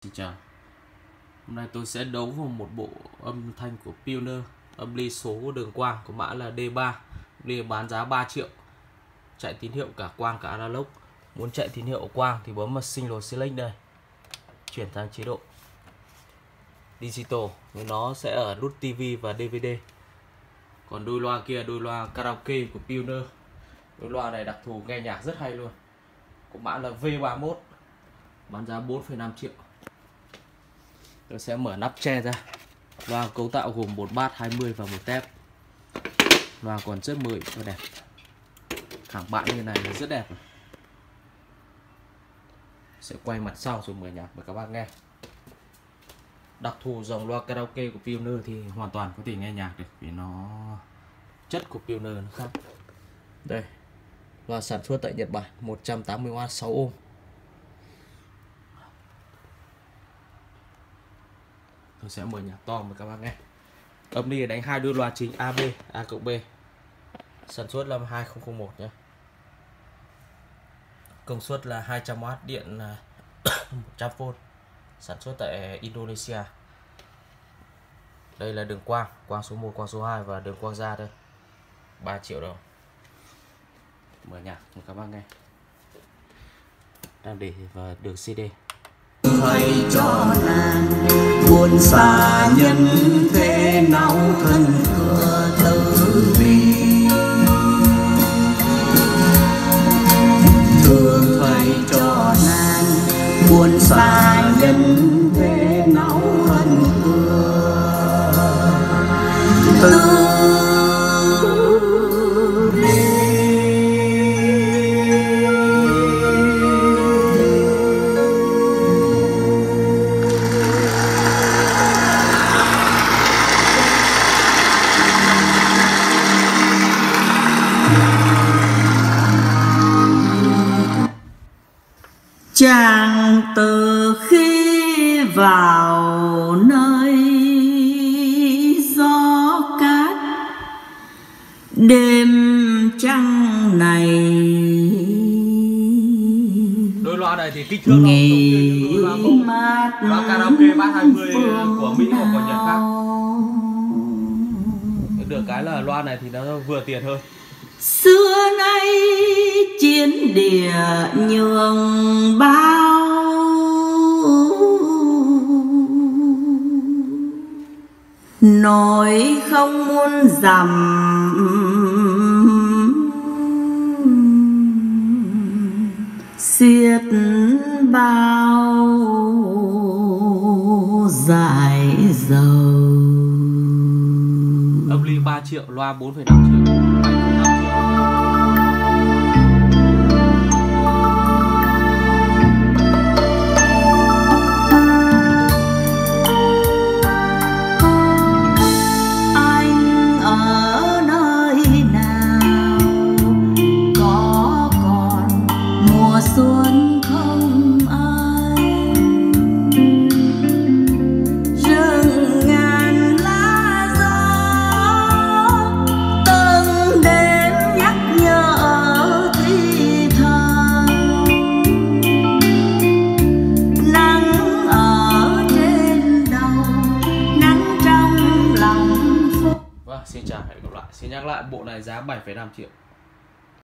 Xin chào. Hôm nay tôi sẽ đấu vào một bộ âm thanh của Pioneer, âm ly số đường quang của mã là D3. Ly bán giá 3 triệu. Chạy tín hiệu cả quang cả analog. Muốn chạy tín hiệu quang thì bấm vào Single Select đây. Chuyển sang chế độ Digital, nhưng nó sẽ ở nút TV và DVD. Còn đôi loa kia, đôi loa karaoke của Pioneer. Đôi loa này đặc thù nghe nhạc rất hay luôn. Của mã là V31. Bán giá 4,5 triệu. Tôi sẽ mở nắp che ra. Loa cấu tạo gồm một bát 20 và một tép. Loa còn rất mới và đẹp. Hàng bạn như này rất đẹp. Sẽ quay mặt sau rồi mở nhạc để các bạn nghe. Đặc thù dòng loa karaoke của Pioneer thì hoàn toàn có thể nghe nhạc được, vì nó chất của Pioneer nó khác. Đây, loa sản xuất tại Nhật Bản, 180W 6 ohm. Tôi sẽ mở nhạc to với các bạn nghe. Âm ly đánh hai đôi loa chính AB, A cộng B. Sản xuất năm 2001 nhé. Công suất là 200W, điện là 100V. Sản xuất tại Indonesia. Đây là đường quang, quang số 1, quang số 2 và đường quang ra đây. 3 triệu đồng. Mở nhạc cho các bạn nghe. Đang để vào đường CD. Thầy cho nàng buồn xa nhân thế nào thân cửa tử vi, thương thầy cho nàng buồn xa nhân thế nào thân cửa tử. Chàng từ khi vào nơi gió cát, đêm trăng này đôi loa này thì kích thước nó giống đôi loa bông, loa karaoke bát 20 của Mỹ hoặc của Nhật khác. Được cái là loa này thì nó vừa tiền hơn. Xưa nay chiến địa nhường bao, nỗi không muốn dằm xiết bao dài dầu. Âm ly 3 triệu, loa 4,5 triệu. Xuân không ai, rừng ngàn lá gió từng đêm nhắc nhở thì thầm. Nắng ở trên đầu, nắng trong lòng phút. Vâng, xin chào, hẹn gặp lại. Xin nhắc lại, bộ này giá 7,5 triệu.